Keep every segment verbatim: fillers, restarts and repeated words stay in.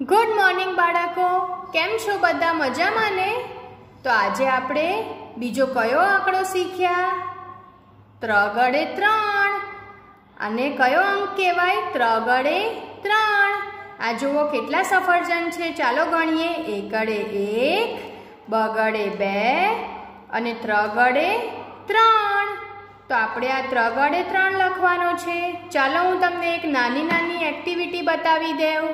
Good morning बाळको, केम छो बधा मजामां ने। तो आजे आपणे बीजो कयो आंकड़ो शीख्या? त्रण त्रण। अने कयो अंक कहेवाय? त्रण त्रण। आ जुओ केटला सफरजन छे, चालो गणीए। एकड़े एक, बगड़े बे अने त्रणगड़े त्रण। तो आपणे आ त्रणगड़े त्रण लखवानो छे। चालो हूँ तमने एक नानी नानी एक्टिविटी बतावी देव।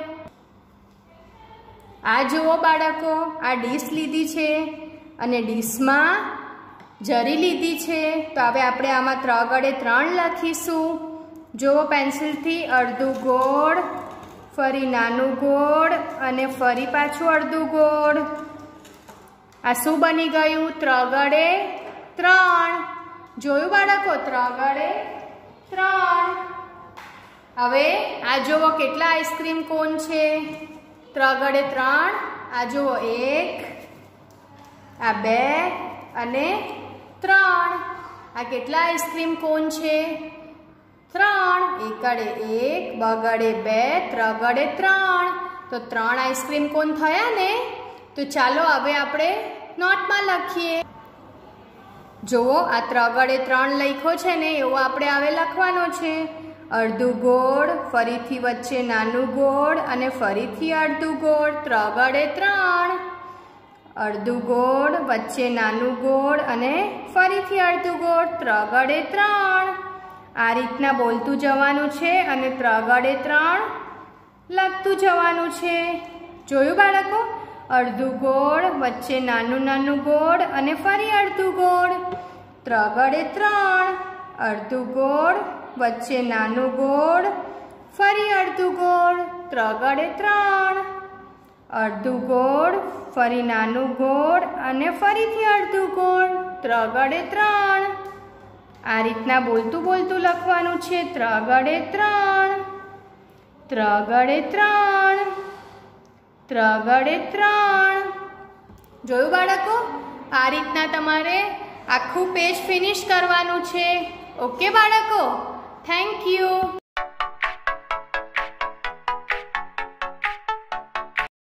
आ जुओ बाळको, आ डिश लीधी छे अने डिशमां जरी लीधी छे। तो हवे आपणे आमां त्रणगड़े त्रण लखीशुं। जुओ पेन्सिलथी अर्धुं गोળ, फरी नानुं गोળ अने फरी पाछुं अर्धुं गोળ। आ शुं बनी गयुं? त्रणगड़े त्रण। जोयुं बाळको? त्रणगड़े त्रण। हवे आ जुओ केटला आइसक्रीम कोन छे? त्रणगड़े त्रण। आ जुओ एक, आ बे अने त्रण। आ केटला आइसक्रीम कोन छे? त्रण। एकड़े एक, बगड़े बे, त्रणगड़े त्रण। तो त्रण आइसक्रीम कोन थया ने। तो चालो हवे आपणे नोटमां लखीए। जुओ आ त्रणगड़े त्रण लख्यो छे ने एवो आपणे हवे लखवानो छे। अर्धुं गोળ, फरीथी वच्चे नानुं गोળ अने फरीथी अर्धुं गोળ। त्रणगड़े त्रण। अर्धुं गोળ, वच्चे नानुं गोળ अने फरीथी अर्धुं गोળ। त्रणगड़े त्रण। आ रीतना बोलतुं जवानुं छे अने त्रणगड़े त्रण लखतुं जवानुं छे। जोयुं बाळको? अर्धुं गोળ, वच्चे नानुं नानुं गोળ अने फरी अर्धुं गोળ। त्रणगड़े त्रण। अर्धुं गोળ, वच्चे नानुं गोળ, फरी अर्धुं गोળ। त्रणगड़े त्रण। अर्धुं गोળ, फरी नानुं गोળ अने फरीथी अर्धुं गोळ। त्रणगड़े त्रण। आ रीतना बोलतुं बोलतुं लखवानुं छे। त्रणगड़े त्रण। त्रणगड़े त्रण। त्रणगड़े त्रण। जोयुं बाळको? आ रीतना तमारे आखुं पेज फिनिश करवानुं छे। ओके बाळको, थैंक यू।